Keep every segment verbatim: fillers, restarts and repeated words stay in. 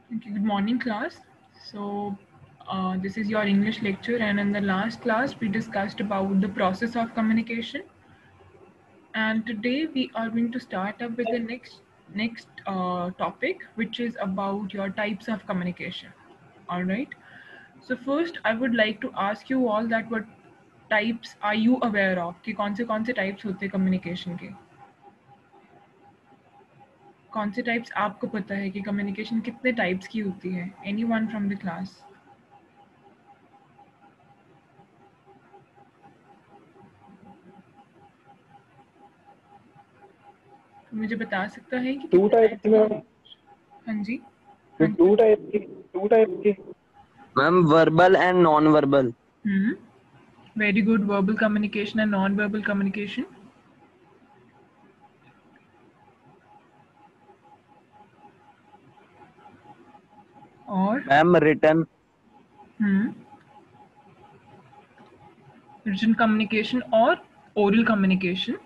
Okay, good morning, class. So, uh, this is your English lecture, and in the last class, we discussed about the process of communication. And today, we are going to start up with the next next uh, topic, which is about your types of communication. All right. So first, I would like to ask you all that what types are you aware of? कि कौन से कौन से types होते हैं communication के? कौन से types आपको पता है कि communication कितने types की होती है? Anyone from the class? मुझे बता सकता है कि टू कितने टाइप टाइप्स की की? मैम हाँ जी, हाँ जी। टू टाइप की टू टाइप की ma'am verbal and non verbal. Hmm, very good. Verbal communication and non verbal communication. और ma'am return. Hmm, written communication और oral communication,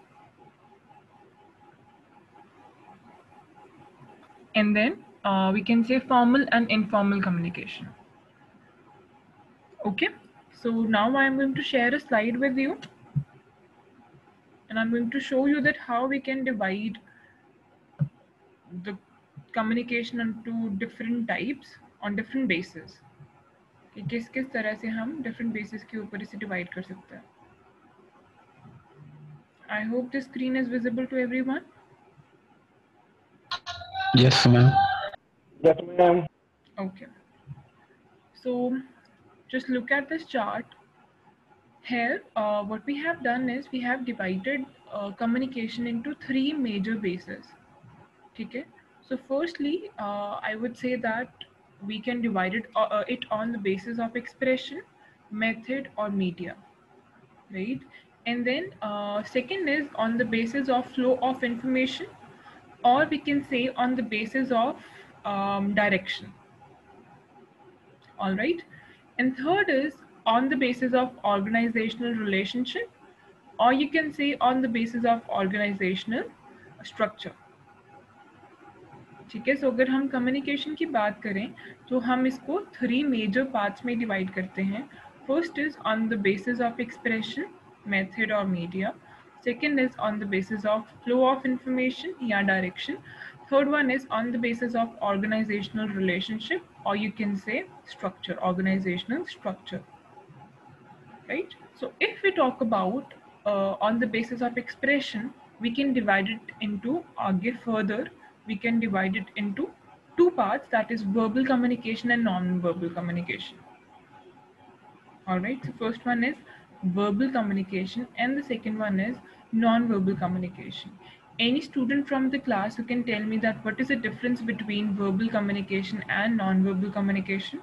and then uh, we can say formal and informal communication. Okay, so now I am going to share a slide with you, and I'm going to show you that how we can divide the communication into different types on different bases. कि किस किस तरह से हम different bases के ऊपर इसे divide कर सकते हैं. I hope the screen is visible to everyone. Yes, ma'am. Yes ma'am Okay, so just look at this chart. Here, uh, what we have done is we have divided uh, communication into three major bases. Okay. So, firstly, uh, I would say that we can divide it, uh, uh, it on the basis of expression, method, or media, right? And then, uh, second is on the basis of flow of information, or we can say on the basis of um, direction. All right. And third is on the basis of organizational relationship, or you can say on the basis of organizational structure. ठीक है, सो अगर हम communication की बात करें तो हम इसको थ्री मेजर पार्ट्स में डिवाइड करते हैं. First is on the basis of expression, method और media. Second is on the basis of flow of information या direction. Third one is on the basis of organizational relationship, or you can say structure, organizational structure, right? So if we talk about uh, on the basis of expression, we can divide it into, uh, give further, we can divide it into two parts, that is verbal communication and non-verbal communication. All right, so first one is verbal communication and the second one is non-verbal communication. Any student from the class who can tell me that what is the difference between verbal communication and non-verbal communication?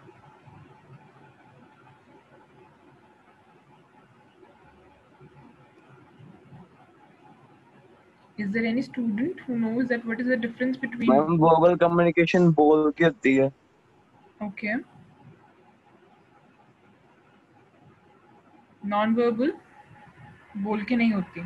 Is there any student who knows that what is the difference between? Ma'am verbal communication बोल के होती है। Okay. Non-verbal बोल के नहीं होती.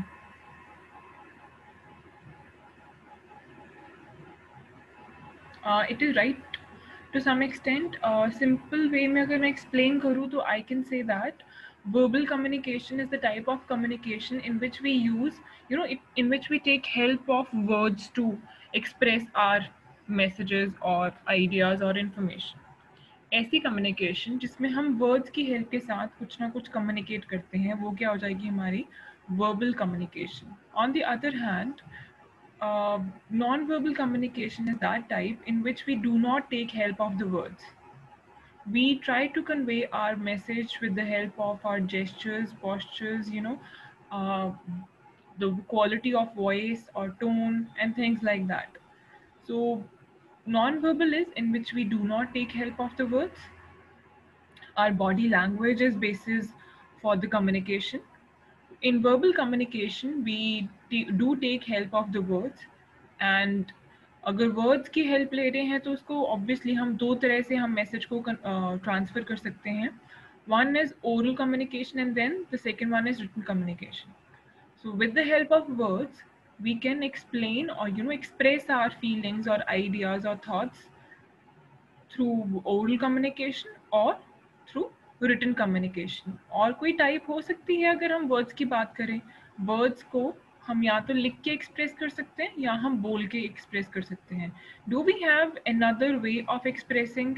Uh, it is right to some extent. Uh, simple way में अगर मैं explain करूँ तो I can say that verbal communication is the type of communication in which we use, you know, it, in which we take help of words to express our messages or ideas or information. ऐसी communication जिसमें हम words की help के साथ कुछ ना कुछ communicate करते हैं, वो क्या हो जाएगी हमारी verbal communication. On the other hand, uh, non-verbal communication is that type in which we do not take help of the words. We try to convey our message with the help of our gestures, postures, you know, uh, the quality of voice or tone and things like that. So non-verbal is in which we do not take help of the words. Our body language is basis for the communication. In verbal communication we do take help of the words, and अगर words की help ले रहे हैं तो उसको obviously हम दो तरह से हम मैसेज को ट्रांसफर uh, कर सकते हैं. One is oral communication and then the second one is written communication. So with the help of words we can explain or you know express our feelings or ideas or thoughts through oral communication और through written communication. और कोई type हो सकती है अगर हम words की बात करें, वर्ड्स को हम या तो लिख के एक्सप्रेस कर सकते हैं या हम बोल के एक्सप्रेस कर सकते हैं। Do we have another way of expressing?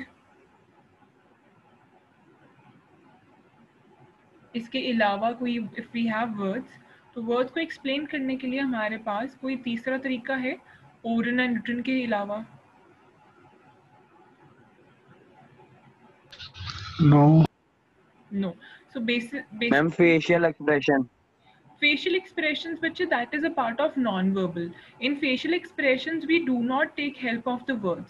इसके अलावा कोई, इफ वी हैव वर्ड्स, तो वर्ड्स को एक्सप्लेन करने के लिए हमारे पास कोई तीसरा तरीका है ओरल एंड रिटन के अलावा? No no. So basic ma'am facial expression. facial expressions, which that is a part of non-verbal. In facial expressions we do not take help of the words.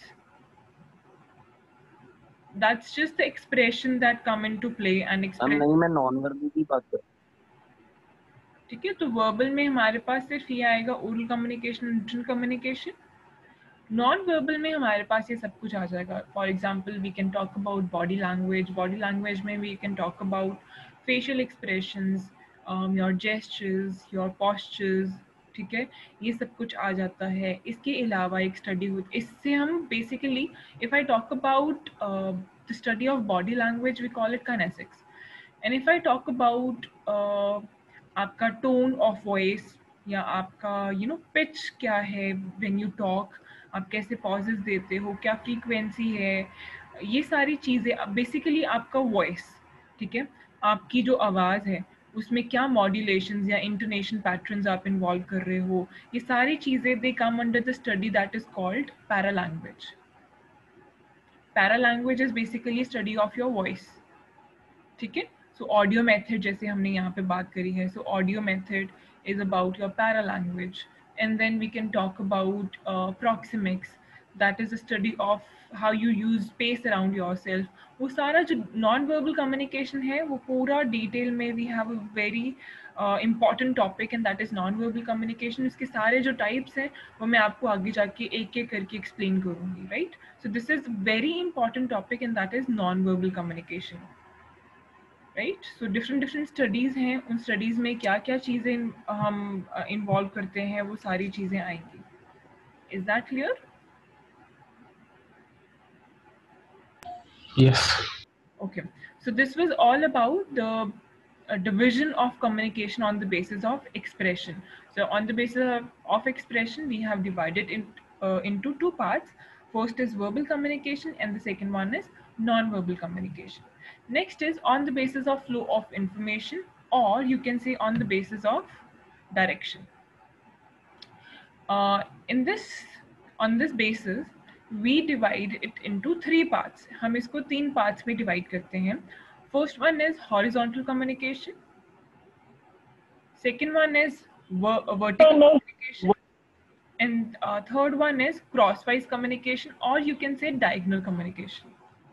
That's just the expression that come into play and ma'am express. नहीं, मैं non verbal की बात कर। ठीक है, तो verbal में हमारे पास सिर्फ ये आएगा oral communication, written communication. Non verbal में हमारे पास ये सब कुछ आ जाएगा। For example we can talk about body language, body language में we can talk about facial expressions, your gestures, your postures. ठीक है, ये सब कुछ आ जाता है। इसके अलावा एक स्टडी होती, इससे हम basically, if I talk about the study of body language we call it kinesics. And if I talk about आपका टोन ऑफ वॉइस या आपका यू नो पिच क्या है व्हेन यू टॉक, आप कैसे पॉजेस देते हो, क्या फ्रीक्वेंसी है, ये सारी चीज़ें बेसिकली आपका वॉइस। ठीक है, आपकी जो आवाज़ है उसमें क्या मॉड्यूलेशंस या इंटोनेशन पैटर्न्स आप इन्वॉल्व कर रहे हो, ये सारी चीज़ें they come under the study that is called paralanguage. Paralanguage is basically study of your voice. ठीक है, सो ऑडियो मेथड जैसे हमने यहाँ पे बात करी है, so audio method is about your para language. And then we can talk about uh, proxemics, that is a study of how you use space around yourself. वो सारा जो non-verbal communication है वो पूरा detail में we have a very uh, important topic and that is non-verbal communication. उसके सारे जो types हैं वो मैं आपको आगे जाके एक एक करके explain करूँगी, right? So this is very important topic and that is non-verbal communication. Right, so different different studies हैं, उन स्टडीज़ में क्या क्या चीज़ें हम इन्वॉल्व करते हैं वो सारी चीज़ें आएंगी। Is that clear? Yes okay, so this was all about the division of communication on the basis of expression. So on the basis of, of expression we have divided in, uh, into two parts. First is verbal communication and the second one is non-verbal communication. Next is on the basis of flow of information, or you can say on the basis of direction. Uh, in this, on this basis, we divide it into three parts. हम इसको तीन parts में divide करते हैं. First one is horizontal communication. Second one is ver vertical communication. And uh, third one is crosswise communication, or you can say diagonal communication.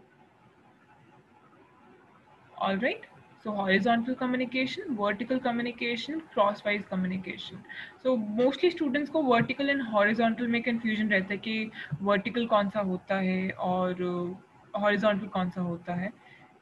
All right, so horizontal communication, vertical communication, crosswise communication. So mostly students को vertical and horizontal में confusion रहता है कि vertical कौन सा होता है और horizontal कौन सा होता है.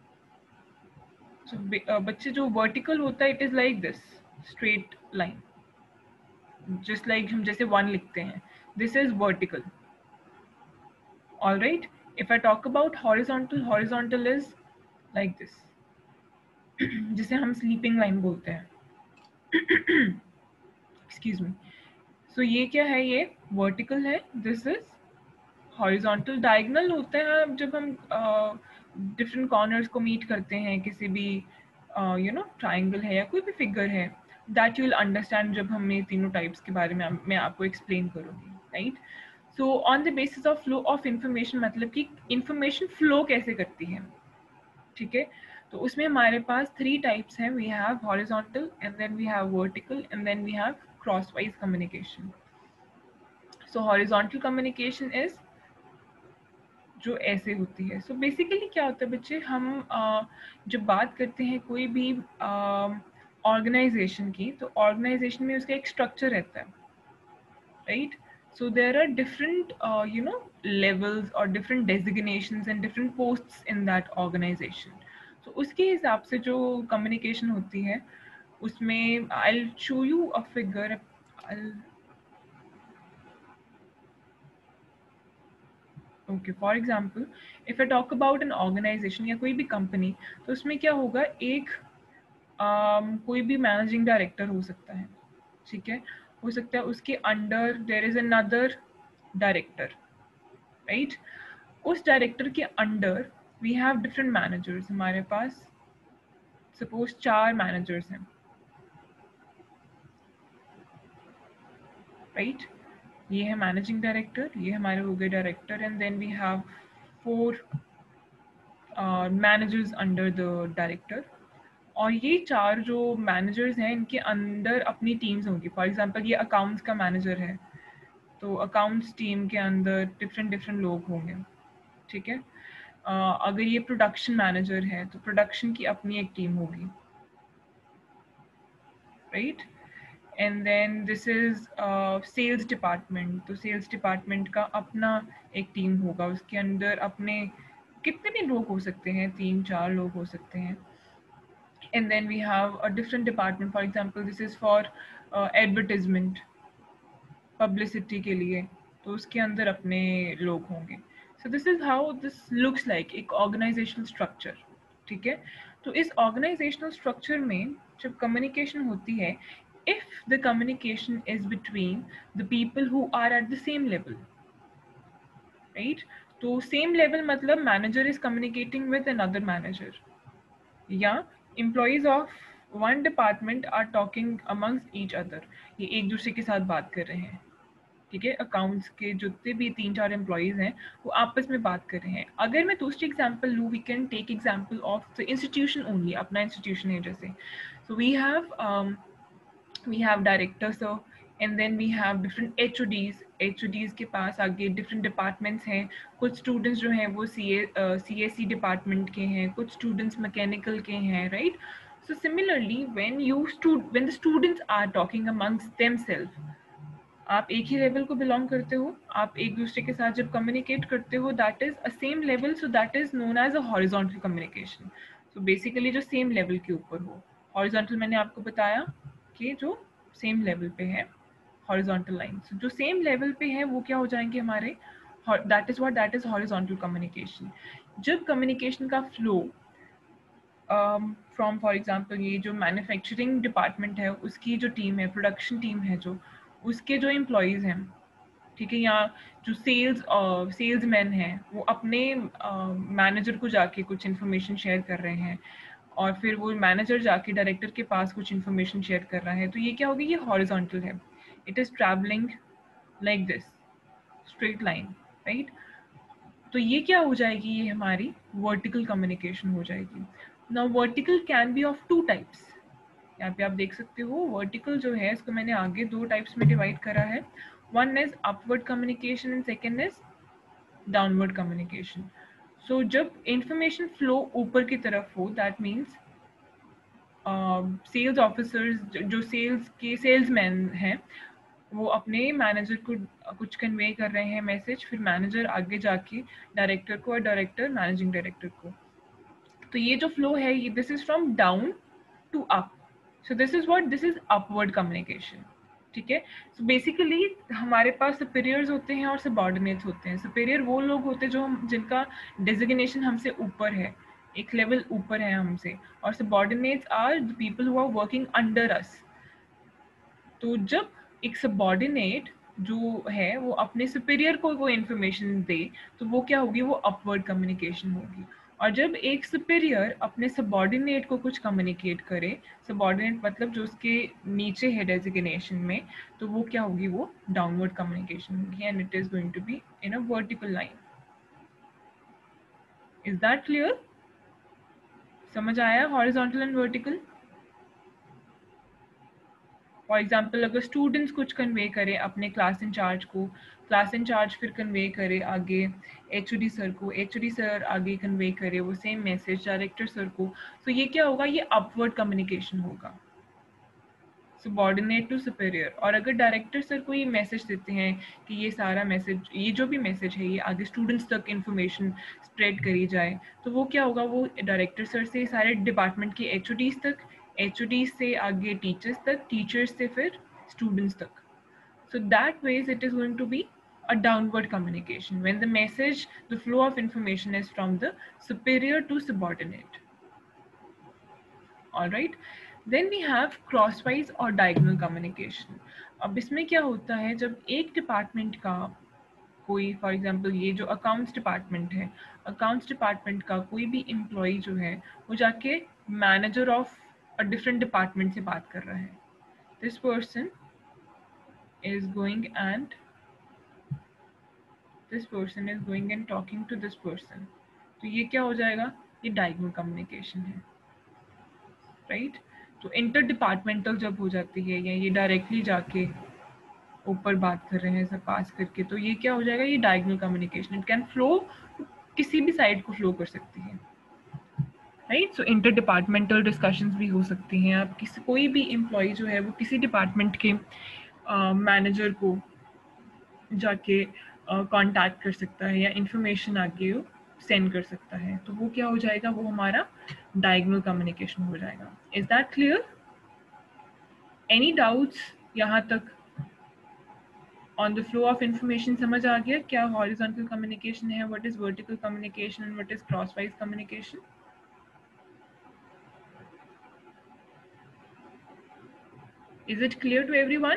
So uh, बच्चे जो vertical होता है, it is like this straight line, just like हम जैसे one लिखते हैं, this is vertical. All right, if I talk about horizontal, horizontal is like this, जिसे हम स्लीपिंग लाइन बोलते हैं. Excuse me. सो ये क्या है? ये वर्टिकल है, दिस इज हॉरिजॉन्टल. डायगोनल होता है जब हम डिफरेंट uh, कॉर्नर्स को मीट करते हैं, किसी भी यू नो ट्राइंगल है या कोई भी फिगर है, दैट यू विल अंडरस्टैंड जब हम ये तीनों टाइप्स के बारे में मैं आपको एक्सप्लेन करूँगी, right. So on the basis of flow of information, मतलब कि इंफॉर्मेशन फ्लो कैसे करती है. ठीक है, तो उसमें हमारे पास थ्री टाइप्स हैं. We have horizontal and then we have vertical and then we have crosswise communication. So horizontal communication is जो ऐसे होती है. सो so बेसिकली क्या होता है बच्चे, हम uh, जब बात करते हैं कोई भी ऑर्गेनाइजेशन uh, की, तो ऑर्गेनाइजेशन में उसका एक स्ट्रक्चर रहता है, right. So there are different, uh, you know, levels or different designations and different posts in that organization. So उसके हिसाब से जो communication होती है, उसमें I'll show you a figure. I'll... okay, for example if I talk about an organization या कोई भी कंपनी, तो उसमें क्या होगा, एक um, कोई भी मैनेजिंग डायरेक्टर हो सकता है, ठीक है, हो सकता है उसके under there is another director, right. उस डायरेक्टर के under we have different managers, हमारे पास सपोज चार मैनेजर्स हैं, राइट। ये है मैनेजिंग डायरेक्टर, ये हमारे हो गए director, and then we have four managers under the director. और ये चार जो मैनेजर्स हैं इनके अंदर अपनी टीम्स होंगी। फॉर एग्जांपल ये अकाउंट्स का मैनेजर है, तो अकाउंट्स टीम के अंदर डिफरेंट डिफरेंट लोग होंगे, ठीक है। uh, अगर ये प्रोडक्शन मैनेजर है तो प्रोडक्शन की अपनी एक टीम होगी, right. And then this is sales department, तो सेल्स डिपार्टमेंट का अपना एक टीम होगा, उसके अंदर अपने कितने भी लोग हो सकते हैं, तीन चार लोग हो सकते हैं। And then we have a different department, for example this is for uh, advertisement, publicity के लिए, तो उसके अंदर अपने लोग होंगे। so this is how this looks like एक organizational structure, ठीक है। तो इस organizational structure में जब communication होती है, if the communication is between the people who are at the same level, right, तो same level मतलब manager is communicating with another manager, या employees of one department are talking amongst each other, ये एक दूसरे के साथ बात कर रहे हैं, ठीक है। अकाउंट्स के जितने भी तीन चार एम्प्लॉयज हैं वो आपस में बात कर रहे हैं। अगर मैं दूसरी एग्जांपल लूँ, we can take example of the institution only, अपना इंस्टीट्यूशन है जैसे, so we have we have director sir, and then we have different H O Ds, H O Ds के पास आगे डिफरेंट डिपार्टमेंट्स हैं। कुछ स्टूडेंट्स जो हैं वो सी ए सी एस सी डिपार्टमेंट के हैं, कुछ स्टूडेंट्स मैकेनिकल के हैं, right. So similarly when you when the students are talking amongst themselves, आप एक ही लेवल को बिलोंग करते हो, आप एक दूसरे के साथ जब कम्युनिकेट करते हो that is a same level, so that is known as a horizontal communication. So basically जो सेम लेवल के ऊपर हो, हॉरिजॉन्टल मैंने आपको बताया कि जो सेम लेवल पे है, हॉरिजॉन्टल लाइंस जो सेम लेवल पे है वो क्या हो जाएंगे हमारे, that is what that is horizontal communication. जब कम्युनिकेशन का फ्लो फ्रॉम फॉर एग्जांपल ये जो मैन्युफैक्चरिंग डिपार्टमेंट है उसकी जो टीम है, प्रोडक्शन टीम है, जो उसके जो एम्प्लॉयज़ हैं, ठीक है, या जो सेल्स सेल्स मैन हैं वो अपने मैनेजर uh, को जाके कुछ इन्फॉर्मेशन शेयर कर रहे हैं, और फिर वो मैनेजर जाके डायरेक्टर के पास कुछ इन्फॉर्मेशन शेयर कर रहा है, तो ये क्या होगी, ये हॉरिजॉन्टल है, it is travelling like this straight line, right. तो ये क्या हो जाएगी, ये हमारी वर्टिकल कम्युनिकेशन हो जाएगी। Now vertical can be of two types, यहाँ पे आप देख सकते हो वर्टिकल जो है इसको मैंने आगे दो टाइप्स में डिवाइड करा है, one is upward communication and second is downward communication. So जब इंफॉर्मेशन फ्लो ऊपर की तरफ हो, दैट मीन्स सेल्स ऑफिसर्स जो सेल्स के सेल्समैन हैं वो अपने मैनेजर को कुछ कन्वे कर रहे हैं मैसेज, फिर मैनेजर आगे जाके डायरेक्टर को और डायरेक्टर मैनेजिंग डायरेक्टर को। तो ये जो फ्लो है ये this is from down to up, so this is what this is upward communication, ठीक है। सो बेसिकली हमारे पास सुपीरियर्स होते हैं और सबऑर्डिनेट्स होते हैं। सुपीरियर वो लोग होते हैं जो हम जिनका डेजिग्नेशन हमसे ऊपर है, एक लेवल ऊपर है हमसे, और subordinates are the people who are working under us. तो जब एक सबऑर्डिनेट जो है वो अपने सुपीरियर को वो इन्फॉर्मेशन दे तो वो क्या होगी, वो अपवर्ड कम्युनिकेशन होगी। और जब एक सुपीरियर अपने सबऑर्डिनेट को कुछ कम्युनिकेट करे, सबऑर्डिनेट मतलब जो उसके नीचे है डेजिग्नेशन में, तो वो क्या होगी, वो डाउनवर्ड कम्युनिकेशन होगी, and it is going to be in a vertical line. Is that clear? समझ आया horizontal and vertical? For example अगर स्टूडेंट्स कुछ कन्वे करें अपने क्लास इंचार्ज को, क्लास इंचार्ज फिर कन्वे करे आगे एच ओ डी सर को, एच ओ डी सर आगे कन्वे करे वो सेम मैसेज डायरेक्टर सर को, तो ये क्या होगा, ये अपवर्ड कम्युनिकेशन होगा, सबऑर्डिनेट टू सुपीरियर। और अगर डायरेक्टर सर को ये मैसेज देते हैं कि ये सारा मैसेज, ये जो भी मैसेज है ये आगे स्टूडेंट्स तक इंफॉर्मेशन स्प्रेड करी जाए, तो वो क्या होगा, वो डायरेक्टर सर से सारे डिपार्टमेंट के एच ओ डीज तक, एच ओ डी से आगे टीचर्स तक, टीचर्स से फिर स्टूडेंट्स तक। So that ways it is going to be a downward communication, when the message, the flow of information is from the superior to subordinate. All right. Then we have crosswise or diagonal communication. अब इसमें क्या होता है, जब एक department का कोई, for example ये जो अकाउंट्स डिपार्टमेंट है, अकाउंट्स डिपार्टमेंट का कोई भी एम्प्लॉय जो है वो जाके manager of a different department से बात कर रहा है. This person is going and this person is going and talking to this person. तो ये क्या हो जाएगा, ये diagonal communication है, right? तो इंटर डिपार्टमेंटल जब हो जाती है या ये डायरेक्टली जाके ऊपर बात कर रहे हैं सब पास करके, तो ये क्या हो जाएगा, ये diagonal communication. It can flow, किसी भी साइड को फ्लो कर सकती है, राइट? सो इंटर डिपार्टमेंटल डिस्कशंस भी हो सकती हैं. आप किसी कोई भी एम्प्लॉय जो है वो किसी डिपार्टमेंट के मैनेजर uh, को जाके कांटेक्ट uh, कर सकता है या इंफॉर्मेशन आगे सेंड कर सकता है, तो वो क्या हो जाएगा, वो हमारा डायगोनल कम्युनिकेशन हो जाएगा. Is that clear? Any doubts यहाँ तक on the flow of information? समझ आ गया क्या horizontal communication है, what is vertical communication and what is crosswise communication? Is it clear to everyone?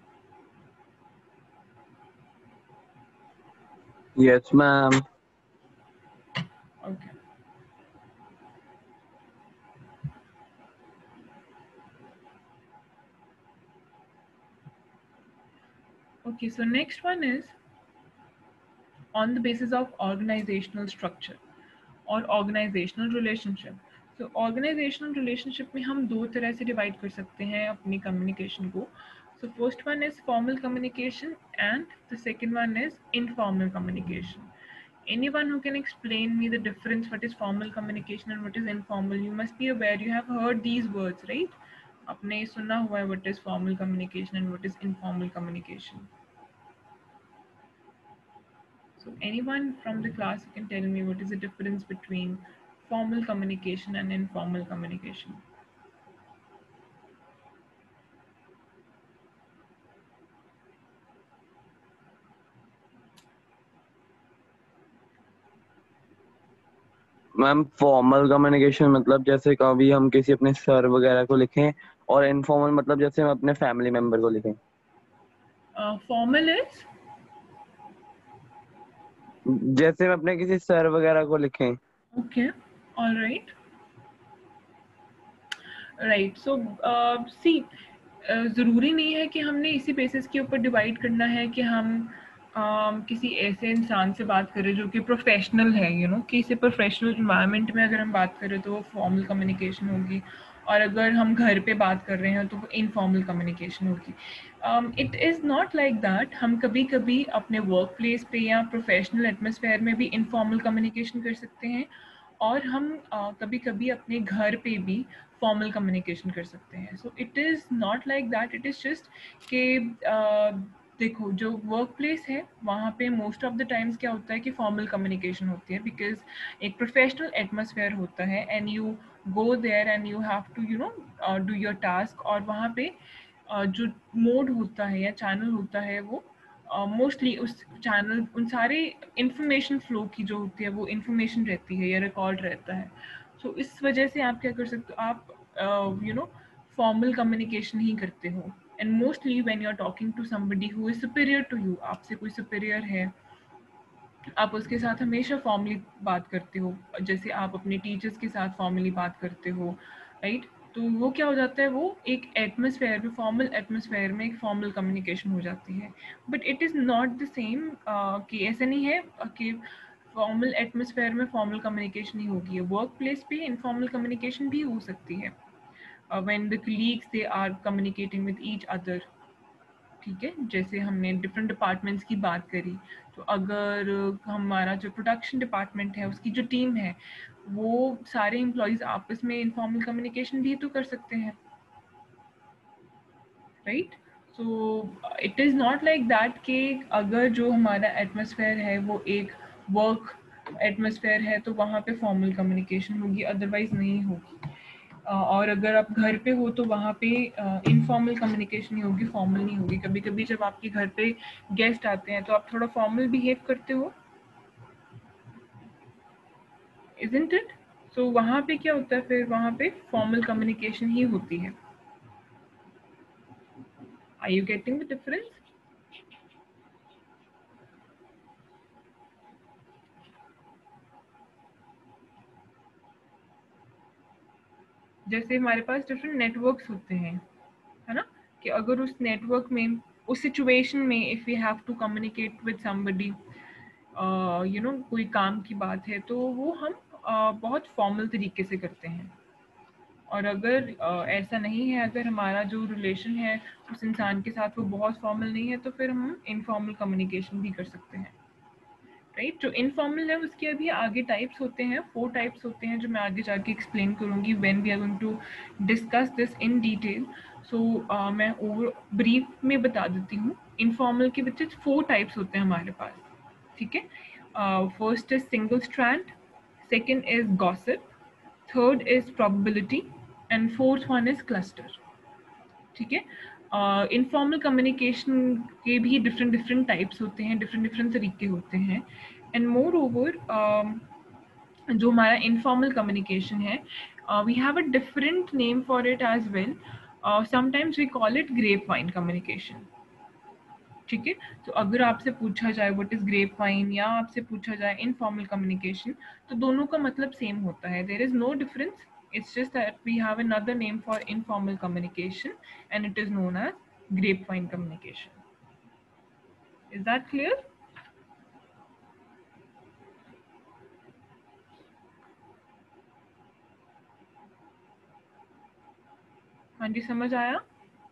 Yes, ma'am. Okay. Okay, so next one is on the basis of organizational structure or organizational relationship. So organizational relationship में हम दो तरह से divide कर सकते हैं अपनी communication को. So first one is formal communication and the second one is informal communication. Anyone who can explain me the difference, what is formal communication and what is informal? You must be aware, you have heard these words, right? आपने सुना हुआ है what is formal communication and what is informal communication. So anyone from the class who can tell me what is the difference between formal communication and informal communication? Ma'am formal communication मतलब जैसे कभी हम किसी अपने sir वगैरह को लिखें, और इनफॉर्मल मतलब जैसे हम अपने फैमिली मेंबर को लिखें. फॉर्मल uh, इज जैसे हम अपने किसी सर वगैरह को लिखें. Okay, alright right. So see, ज़रूरी नहीं है कि हमने इसी बेसिस के ऊपर डिवाइड करना है कि हम uh, किसी ऐसे इंसान से बात करें जो कि प्रोफेशनल है, यू you नो know, किसी प्रोफेशनल इन्वायरमेंट में अगर हम बात करें तो वो फॉर्मल कम्युनिकेशन होगी, और अगर हम घर पे बात कर रहे हैं तो वो इनफॉर्मल कम्युनिकेशन होगी. It is not like that. हम कभी कभी अपने वर्क प्लेस पे या प्रोफेशनल एटमॉस्फेयर में भी इनफॉर्मल कम्युनिकेशन कर सकते हैं, और हम uh, कभी कभी अपने घर पे भी फॉर्मल कम्युनिकेशन कर सकते हैं. So it is not like that. It is just कि uh, देखो, जो वर्क प्लेस है वहाँ पे मोस्ट ऑफ द टाइम्स क्या होता है कि फॉर्मल कम्युनिकेशन होती है, बिकॉज एक प्रोफेशनल एटमॉस्फेयर होता है and you go there and you have to you know do your task, और वहाँ पे uh, जो मोड होता है या चैनल होता है वो मोस्टली uh, उस चैनल, उन सारे इंफॉर्मेशन फ्लो की जो होती है वो इंफॉर्मेशन रहती है या रिकॉर्ड रहता है. सो so, इस वजह से आप क्या कर सकते हो, आप यू नो फॉर्मल कम्युनिकेशन ही करते हो. And mostly when you are talking to somebody who is superior to you, आपसे कोई सुपीरियर है, आप उसके साथ हमेशा फॉर्मली बात करते हो, जैसे आप अपने टीचर्स के साथ फॉर्मली बात करते हो, राइट? तो वो क्या हो जाता है, वो एक एटमॉस्फेयर में, फॉर्मल एटमॉस्फेयर में एक फॉर्मल कम्युनिकेशन हो जाती है. But it is not the same कि ऐसा नहीं है कि फॉर्मल एटमॉस्फेयर में फॉर्मल कम्युनिकेशन ही होगी. वर्क प्लेस पे इनफॉर्मल कम्युनिकेशन भी हो सकती है when the colleagues they are communicating with each other. ठीक है, जैसे हमने डिफरेंट डिपार्टमेंट्स की बात करी, तो अगर हमारा जो प्रोडक्शन डिपार्टमेंट है उसकी जो टीम है वो सारे एम्प्लॉयज़ आपस में इनफॉर्मल कम्युनिकेशन भी तो कर सकते हैं, right? So it is not like that कि अगर जो हमारा एटमॉस्फेयर है वो एक वर्क एटमॉस्फेयर है तो वहाँ पे फॉर्मल कम्युनिकेशन होगी, अदरवाइज नहीं होगी. और अगर आप घर पे हो तो वहाँ पे इनफॉर्मल कम्युनिकेशन ही होगी, फॉर्मल नहीं होगी। कभी कभी जब आपके घर पे गेस्ट आते हैं तो आप थोड़ा फॉर्मल बिहेव करते हो, इजंट इट? सो वहाँ पे क्या होता है, फिर वहाँ पे फॉर्मल कम्युनिकेशन ही होती है। Are you getting the difference? जैसे हमारे पास डिफरेंट नेटवर्क्स होते हैं, है ना, कि अगर उस नेटवर्क में, उस सिचुएशन में, if we have to communicate with somebody, you know, कोई काम की बात है, तो वो हम uh, बहुत फॉर्मल तरीके से करते हैं। और अगर uh, ऐसा नहीं है, अगर हमारा जो रिलेशन है उस इंसान के साथ वो बहुत फॉर्मल नहीं है, तो फिर हम इनफॉर्मल कम्युनिकेशन भी कर सकते हैं, राइट right? जो इनफॉर्मल है उसके अभी आगे टाइप्स होते हैं, फोर टाइप्स होते हैं, जो मैं आगे जाके एक्सप्लेन करूंगी when we are going to discuss this in detail. So मैं ओवर ब्रीफ में बता देती हूँ। इनफॉर्मल के बच्चे फोर टाइप्स होते हैं हमारे पास, ठीक है। First is single strand, second is gossip, third is probability, and fourth one is cluster, ठीक है। इनफॉर्मल कम्युनिकेशन के भी डिफरेंट डिफरेंट टाइप्स होते हैं, डिफरेंट डिफरेंट तरीके होते हैं। एंड मोर ओवर जो हमारा इनफॉर्मल कम्युनिकेशन है, we have a different name for it as well. Sometimes we call it grapevine communication, ठीक है। तो अगर आपसे पूछा जाए व्हाट इज ग्रेप वाइन, या आपसे पूछा जाए इनफॉर्मल कम्युनिकेशन, तो दोनों का मतलब सेम होता है, there is no difference. It's just that we have another name for informal communication, and it is known as grapevine communication. Is that clear? हाँ जी, समझ आया?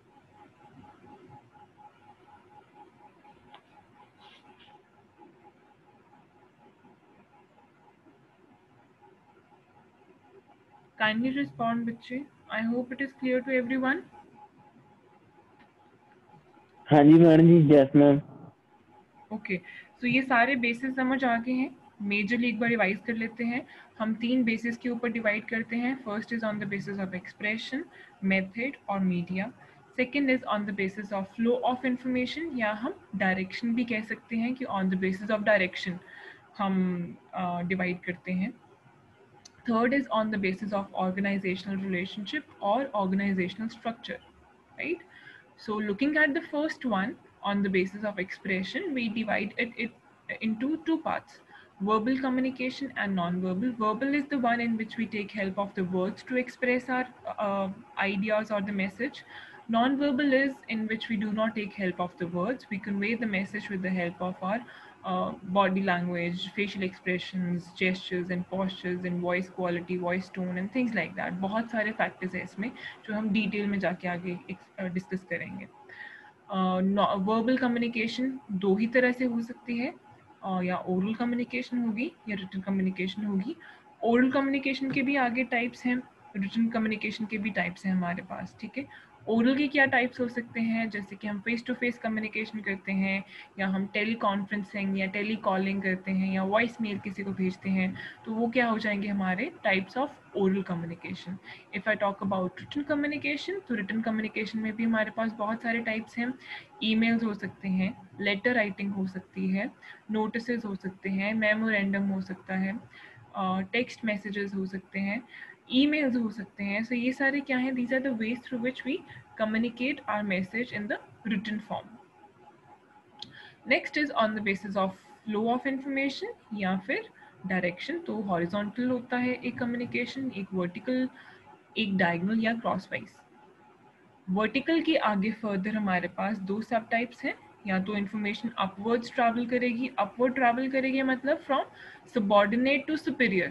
Kindly respond, बच्चे. I hope it is clear to everyone. हाँ जी madam जी, yes ma'am. Okay, so ये सारे basis समझ आ गए हैं। मेजरली एक बार रिवाइज कर लेते हैं। हम तीन बेसिस के ऊपर डिवाइड करते हैं। First is on the basis of expression, method और media. Second is on the basis of flow of information, या हम डायरेक्शन भी कह सकते हैं कि on the basis of direction हम डिवाइड uh, करते हैं। Third is on the basis of organizational relationship or organizational structure, right? So looking at the first one, on the basis of expression, we divide it, it into two parts: verbal communication and non-verbal. Verbal is the one in which we take help of the words to express our uh, ideas or the message. Non-verbal is in which we do not take help of the words. We convey the message with the help of our uh, body language, facial expressions, gestures and postures, and voice quality, voice tone and things like that. बहुत सारे factors हैं इसमें जो हम detail में जाके आगे discuss करेंगे. वर्बल कम्युनिकेशन दो ही तरह से हो सकती है, uh, या ओरल कम्युनिकेशन होगी या रिटन कम्युनिकेशन होगी। ओरल कम्युनिकेशन के भी आगे टाइप्स हैं, रिटन कम्युनिकेशन के भी टाइप्स हैं हमारे पास, ठीक है। ओरल के क्या टाइप्स हो सकते हैं, जैसे कि हम फेस टू फेस कम्युनिकेशन करते हैं, या हम टेली कॉन्फ्रेंसिंग या टेली कॉलिंग करते हैं, या वॉइस मेल किसी को भेजते हैं, तो वो क्या हो जाएंगे हमारे types of oral communication. If I talk about written communication, तो रिटन कम्युनिकेशन में भी हमारे पास बहुत सारे टाइप्स हैं। ईमेल्स हो सकते हैं, लेटर राइटिंग हो सकती है, नोटिसेस हो सकते हैं, मेमोरेंडम हो सकता है, टेक्स्ट uh, मैसेजेस हो सकते हैं, emails हो सकते हैं। So ये सारे क्या हैं? These are the ways through which we communicate our message in the written form. Next is on the basis of flow of information या फिर direction. तो horizontal होता है एक communication, एक vertical, एक diagonal या crosswise. Vertical के आगे further हमारे पास दो सब types हैं, या तो information upwards travel करेगी, upward travel करेगी मतलब from subordinate to superior,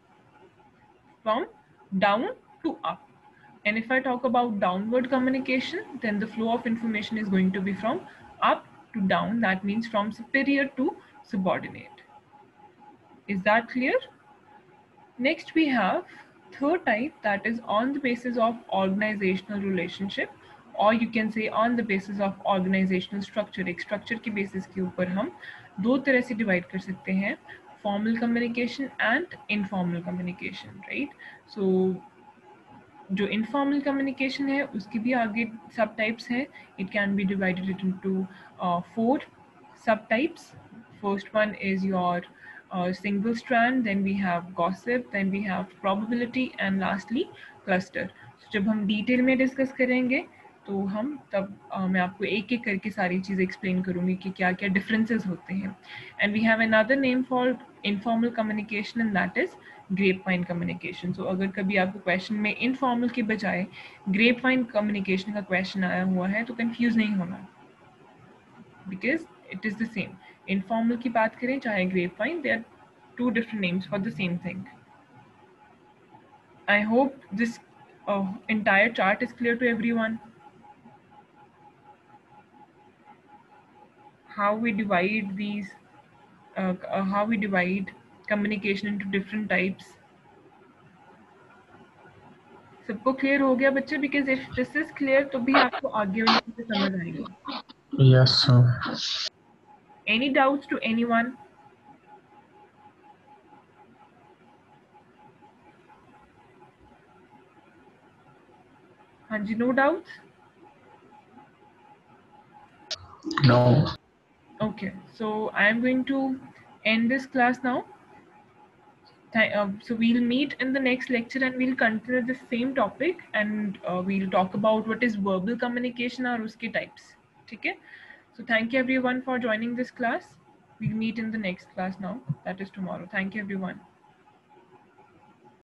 from down to up. And if I talk about downward communication, then the flow of information is going to be from up to down. That means from superior to subordinate. Is that clear? Next we have third type, that is on the basis of organizational relationship, or you can say on the basis of organizational structure. एक structure की basis के ऊपर हम दो तरह से divide कर सकते हैं, formal communication and informal communication, right? So जो इनफॉर्मल कम्युनिकेशन है उसकी भी आगे सब टाइप्स हैं. It can be divided into four subtypes. First one is your single strand, then we have gossip, then we have probability, and lastly cluster. So जब हम detail में discuss करेंगे तो हम तब uh, मैं आपको एक एक करके सारी चीज़ें एक्सप्लेन करूँगी कि क्या क्या डिफरेंसेस होते हैं. And we have another name for informal communication and that is grapevine communication. So अगर कभी आपको क्वेश्चन में इनफॉर्मल के बजाय ग्रेप वाइन कम्युनिकेशन का क्वेश्चन आया हुआ है तो कंफ्यूज नहीं होना, because it is the same. Informal की बात करें चाहे grapevine, they are two different names for the same thing. I hope this uh, entire chart is clear to everyone. How we divide these, uh, uh, how we divide communication into different types. सबको clear हो गया बच्चे? Because if this is clear, तो भी आपको आगे वाली चीजें समझ आएगी. Yes, sir. Any doubts to anyone? हाँ जी, no doubts? No. Okay, so I am going to end this class now. Uh, so we'll meet in the next lecture and we'll continue the same topic, and uh, we'll talk about what is verbal communication or uske types. Okay? So thank you everyone for joining this class. We'll meet in the next class now. That is tomorrow. Thank you everyone.